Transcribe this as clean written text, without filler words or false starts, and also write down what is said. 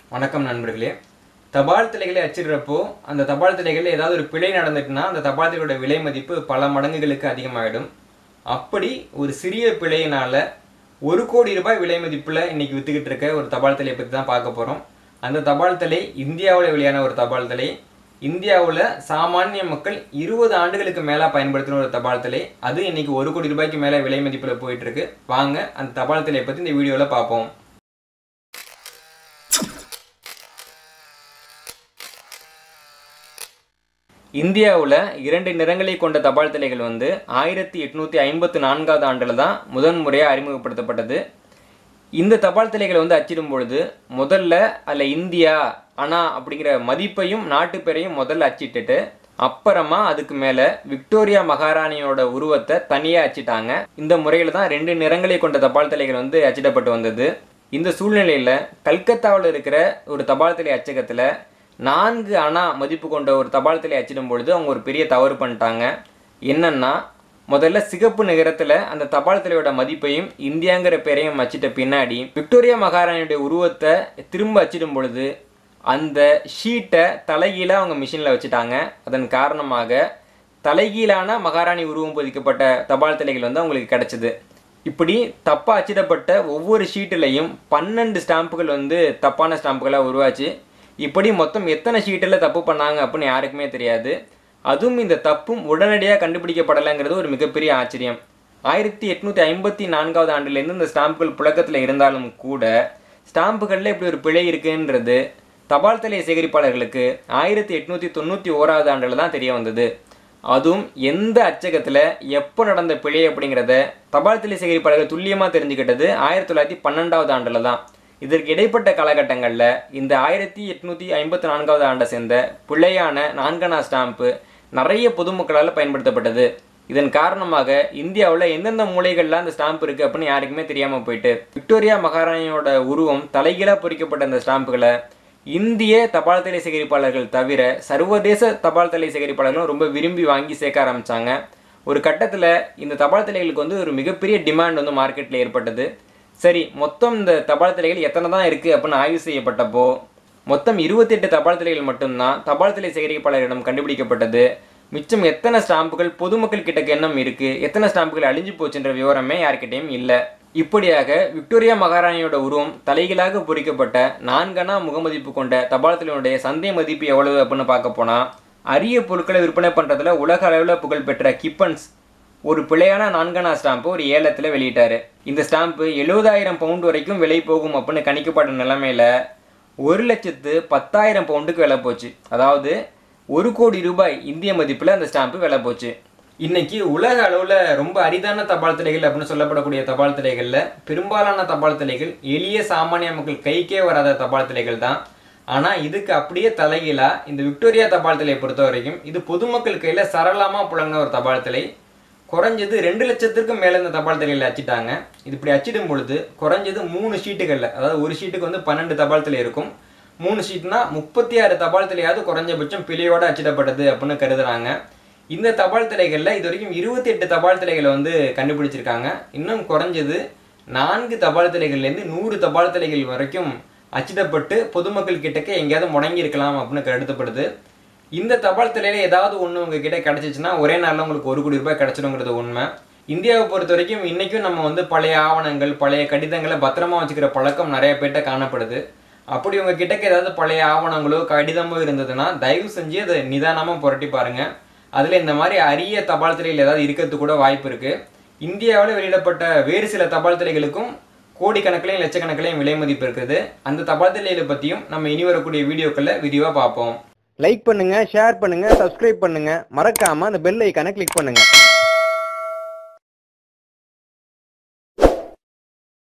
வணக்கம் நண்பர்களே. தபால் தலைகளை அச்சிடுறப்போ அந்த தபால் தலைகளில் ஏதாவது ஒரு பிழை நடந்துட்டுனா அந்த தபால் தலையோட விலை மதிப்பு பல மடங்குகளுக்கு அதிகமாகிடும். அப்படி ஒரு சிறிய பிழையினால 1 கோடி ரூபாய் விலை மதிப்பில் இன்னைக்கு வித்துக்கிட்டு இருக்க ஒரு தபால் தலையை பற்றி தான் பார்க்க போகிறோம். அந்த தபால் தலை இந்தியாவில் வெளியான ஒரு தபால் தலை. இந்தியாவில் சாமானிய மக்கள் 20 ஆண்டுகளுக்கு மேலே பயன்படுத்தின ஒரு தபால் தலை. அது இன்னைக்கு 1 கோடி ரூபாய்க்கு மேலே விலை மதிப்பில் போயிட்டு இருக்கு. வாங்க அந்த தபால் தலையை பற்றி இந்த வீடியோவில் பார்ப்போம். இந்தியாவில் 2 நிறங்களை கொண்ட தபால் தலைகள் 1854 ஆண்டில் தான் முதன்முறையாக அறிமுகப்படுத்தப்பட்டது. இந்த தபால் தலைகளை அச்சிடும் பொழுது முதல்ல அதில் இந்தியா அண்ணா அப்படிங்கிற மதிப்பையும் நாட்டு பேரையும் முதல்ல அச்சிட்டுட்டு அப்புறமா அதுக்கு மேலே விக்டோரியா மகாராணியோட உருவத்தை தனியாக அச்சிட்டாங்க. இந்த முறையில் தான் 2 நிறங்களை கொண்ட தபால் தலைகள் அச்சிடப்பட்டு வந்தது. இந்த சூழ்நிலையில் கல்கத்தாவில் இருக்கிற ஒரு தபால் தலை அச்சகத்தில் 4 அணா மதிப்பு கொண்ட ஒரு தபால் தலை அச்சிடும் பொழுது அவங்க ஒரு பெரிய தவறு பண்ணிட்டாங்க. என்னன்னா, முதல்ல சிகப்பு நிறத்தில் அந்த தபால் தலையோட மதிப்பையும் இந்தியாங்கிற பேரையும் அச்சிட்ட பின்னாடி விக்டோரியா மகாராணியுடைய உருவத்தை திரும்ப அச்சிடும் பொழுது அந்த ஷீட்டை தலைகீழாக அவங்க மிஷினில் வச்சுட்டாங்க. அதன் காரணமாக தலைகீழான மகாராணி உருவம் பொதிக்கப்பட்ட தபால் தலைகள் அவங்களுக்கு கிடைச்சிது. இப்படி தப்பாக அச்சிடப்பட்ட ஒவ்வொரு ஷீட்டிலையும் 12 ஸ்டாம்புகள் தப்பான ஸ்டாம்புகளாக உருவாச்சு. இப்படி மொத்தம் எத்தனை ஷீட்டில் தப்பு பண்ணாங்க அப்படின்னு யாருக்குமே தெரியாது. அதுவும் இந்த தப்பும் உடனடியாக கண்டுபிடிக்கப்படலைங்கிறது ஒரு மிகப்பெரிய ஆச்சரியம். 1854 ஆண்டிலேருந்து இந்த ஸ்டாம்புகள் புழக்கத்தில் இருந்தாலும் கூட ஸ்டாம்புகளில் இப்படி ஒரு பிழை இருக்குன்றது தபால் தலை சேகரிப்பாளர்களுக்கு 1891 ஆண்டில் தான் தெரிய வந்தது. அதுவும் எந்த அச்சகத்தில் எப்போ நடந்த பிழை அப்படிங்கிறத தபால் தலை சேகரிப்பாளர்கள் துல்லியமாக தெரிஞ்சுக்கிட்டது 1912 ஆண்டில் தான். இதற்கு இடைப்பட்ட காலகட்டங்களில் இந்த 1854 ஆண்டை சேர்ந்த பிழையான 4 அணா ஸ்டாம்பு நிறைய பொதுமக்களால் பயன்படுத்தப்பட்டது. இதன் காரணமாக இந்தியாவில் எந்தெந்த மூலைகளில் அந்த ஸ்டாம்ப் இருக்குது அப்படின்னு யாருக்குமே தெரியாமல் போயிட்டு விக்டோரியா மகாராணியோட உருவம் தலைகீழாக பொறிக்கப்பட்ட அந்த ஸ்டாம்புகளை இந்திய தபால் தலை சேகரிப்பாளர்கள் தவிர சர்வதேச தபால் தலை சேகரிப்பாளர்களும் ரொம்ப விரும்பி வாங்கி சேர்க்க ஆரம்பித்தாங்க. ஒரு கட்டத்தில் இந்த தபால் தலைகளுக்கு ஒரு மிகப்பெரிய டிமாண்ட் மார்க்கெட்டில் ஏற்பட்டது. சரி, மொத்தம் இந்த தபால் தலைகள் எத்தனை தான் இருக்குது அப்படின்னு ஆய்வு செய்யப்பட்டப்போ மொத்தம் 28 தபால் தலைகள் மட்டும்தான் தபால் தலை சேகரிப்பாளர்களிடம் கண்டுபிடிக்கப்பட்டது. மிச்சம் எத்தனை ஸ்டாம்புகள் பொதுமக்கள் கிட்ட எண்ணம் இருக்குது, எத்தனை ஸ்டாம்புகள் அழிஞ்சு போச்சுன்ற விவரமே யார்கிட்டையும் இல்லை. இப்படியாக விக்டோரியா மகாராணியோட உருவம் தலைகளாக பொறிக்கப்பட்ட 4 அணா முகமதிப்பு கொண்ட தபால் தலையினுடைய சந்தை மதிப்பு எவ்வளவு அப்படின்னு பார்க்க போனால், அரிய பொருட்களை விற்பனை பண்ணுறதுல உலக அளவில் புகழ்பெற்ற கிப்பன்ஸ் ஒரு பிழையான 4 அணா ஸ்டாம்பு ஒரு ஏலத்தில் வெளியிட்டார். இந்த ஸ்டாம்பு 70,000 பவுண்ட் வரைக்கும் விலை போகும் அப்படின்னு கணிக்கப்பட்ட நிலைமையில் 1,10,000 பவுண்டுக்கு விலை போச்சு. அதாவது 1 கோடி ரூபாய் இந்திய மதிப்பில் அந்த ஸ்டாம்பு விலை போச்சு. இன்னைக்கு உலக அளவில் ரொம்ப அரிதான தபால் தலைகள் அப்படின்னு சொல்லப்படக்கூடிய தபால் தலைகளில் பெரும்பாலான தபால் தலைகள் எளிய சாமானிய மக்கள் கைக்கே வராத தபால் தலைகள் தான். ஆனால் இதுக்கு அப்படியே தலைகீழாக இந்த விக்டோரியா தபால் தலையை பொறுத்த வரைக்கும் இது பொதுமக்கள் கையில் சரளமாக புழங்கின ஒரு தபால் தலை. குறைஞ்சது 2 லட்சத்திற்கும் மேலே இந்த தபால் தலைகளை அச்சிட்டாங்க. இது இப்படி அச்சிடும் பொழுது குறைஞ்சது 3 ஷீட்டுகளில், அதாவது ஒரு ஷீட்டுக்கு 12 தபால் தலை இருக்கும். 3 ஷீட்னா 36 தபால் தலையாவது குறைஞ்சபட்சம் பிழையோடு அச்சிடப்பட்டது அப்படின்னு கருதுறாங்க. இந்த தபால் தலைகளில் இது வரைக்கும் 28 தபால் தலைகளை கண்டுபிடிச்சிருக்காங்க. இன்னும் குறைஞ்சது 4 தபால் தலைகள்லேருந்து 100 தபால் தலைகள் வரைக்கும் அச்சிடப்பட்டு பொதுமக்கள் கிட்டக்க எங்கேயாவது முடங்கி இருக்கலாம் அப்படின்னு கருதப்படுது. இந்த தபால் தலையில் ஏதாவது ஒன்று உங்ககிட்ட கிடச்சிச்சின்னா ஒரே நாளில் உங்களுக்கு 1 கோடி ரூபாய் கிடச்சிடுங்கிறது உண்மை. இந்தியாவை பொறுத்த வரைக்கும் இன்றைக்கும் நம்ம பழைய ஆவணங்கள் பழைய கடிதங்களை பத்திரமா வச்சுக்கிற பழக்கம் நிறைய பேர்கிட்ட காணப்படுது. அப்படி உங்கள் கிட்டக்க ஏதாவது பழைய ஆவணங்களோ கடிதமோ இருந்ததுன்னா தயவு செஞ்சு அதை நிதானமாக புரட்டி பாருங்கள். அதில் இந்த மாதிரி அரிய தபால் தலையில் ஏதாவது இருக்கிறதுக்கு கூட வாய்ப்பு இருக்குது. இந்தியாவில் வெளியிடப்பட்ட வேறு சில தபால் தலைகளுக்கும் கோடிக்கணக்கிலையும் லட்சக்கணக்கிலையும் விலை மதிப்பு இருக்குது. அந்த தபால் தலைகளை பற்றியும் நம்ம இனி வரக்கூடிய வீடியோக்களில் விரிவாக பார்ப்போம். லைக் பண்ணுங்க, ஷேர் பண்ணுங்க, சப்ஸ்கிரைப் பண்ணுங்க, மறக்காம அந்த பெல் ஐகானை கிளிக் பண்ணுங்க.